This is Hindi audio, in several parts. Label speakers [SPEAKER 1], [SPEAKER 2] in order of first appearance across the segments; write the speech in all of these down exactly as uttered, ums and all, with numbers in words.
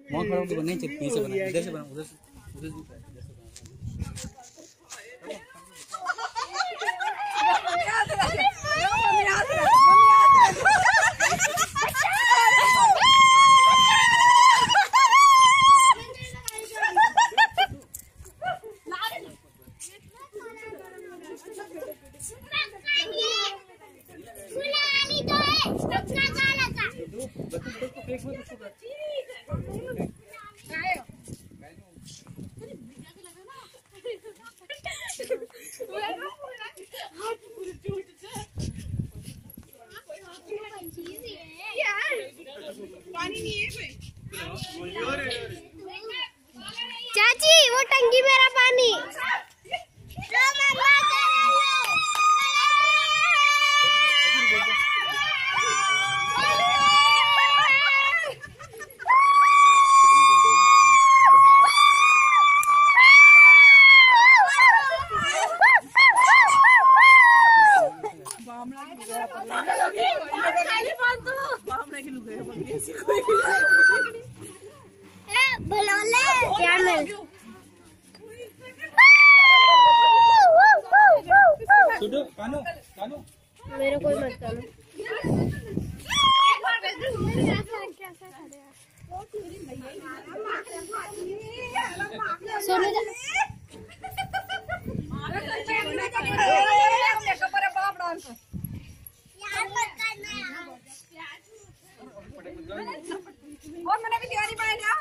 [SPEAKER 1] वहाँ खड़ा होकर नहीं चाहिए, पीछे बना, इधर से बना, उधर से उधर से
[SPEAKER 2] चाची वो टंकी मेरा पानी क्या मिल
[SPEAKER 1] कानू कानू
[SPEAKER 2] मेरे कोई मत करो। सोनू
[SPEAKER 3] और मैंने भी तैयारी पाया क्या?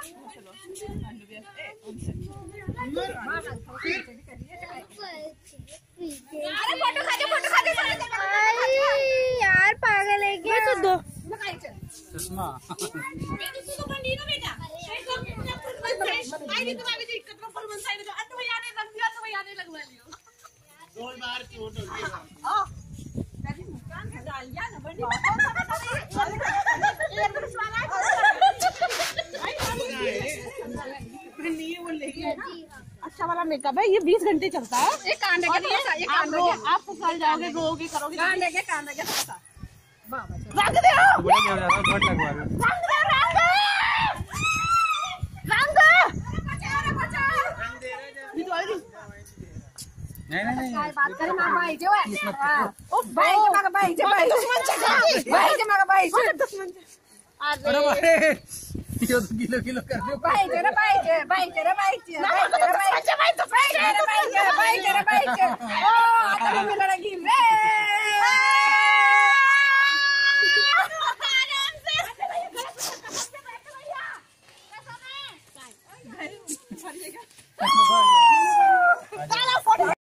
[SPEAKER 3] अरे फोटो खा दे, फोटो खा दे,
[SPEAKER 2] यार पागल है क्या? तो दो
[SPEAKER 1] चश्मा
[SPEAKER 3] अच्छा वाला मेकअप है, ये बीस घंटे चलता है। एक कान लगे, ये कान लगे, आप फंसाल जाओगे, रोगे करोगे। कान लगे, कान लगे, फंसा। रंग दे,
[SPEAKER 1] बड़ा क्या हो जाता है, बहुत लगवा रहा है।
[SPEAKER 3] रंग दे, रंग रंग
[SPEAKER 1] नहीं नहीं नहीं
[SPEAKER 3] बात करें ना भाई जो है। ओ भाई के मगा भाई जे भाई दुश्मन चका भाई के मगा भाई जे दुश्मन।
[SPEAKER 1] अरे भाई किलो किलो किलो कर दो
[SPEAKER 3] भाई तेरा भाई जे भाई तेरा भाई जे भाई तेरा भाई जे भाई तो भाई तेरा भाई जे भाई तेरा भाई जे ओ आता में लड़की रे आराम से